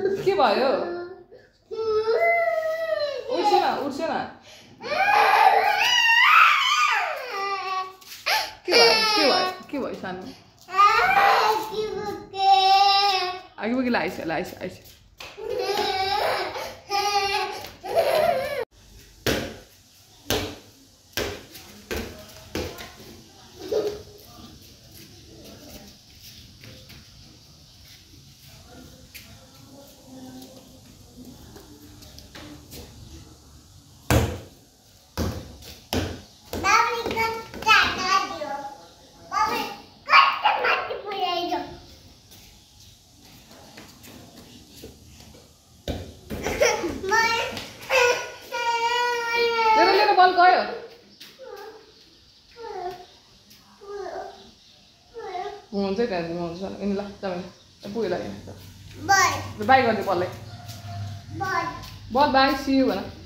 के भयो उठ्छ न के भयो सानो आगे बगी लाइस बल गयो हुन्छ त्यहाँ हुन्छ यिनी ल तपाईँ पुग्यो ल बाई गरिदियो बललाई बल बाई सी यू भन